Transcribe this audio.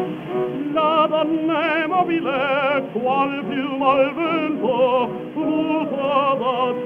La donna è mobile, qual piuma al vento, muta da